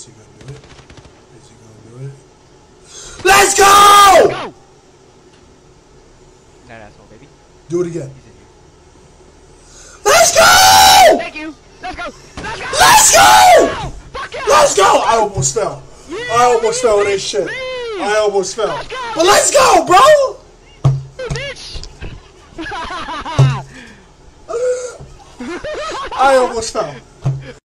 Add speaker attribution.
Speaker 1: Is he gonna do it? Is he gonna do it? Let's go!
Speaker 2: Go! That asshole, baby.
Speaker 1: Do it again.
Speaker 2: He's in here.
Speaker 1: Let's go!
Speaker 2: Thank you. Let's go. Let's go.
Speaker 1: Let's go!
Speaker 2: Go! Fuck yeah!
Speaker 1: Let's go! I almost fell.
Speaker 2: Yeah,
Speaker 1: I almost fell in this shit.
Speaker 2: leave.
Speaker 1: I almost fell.
Speaker 2: Let's go.
Speaker 1: But let's go, bro!
Speaker 2: Bitch!
Speaker 1: I almost fell.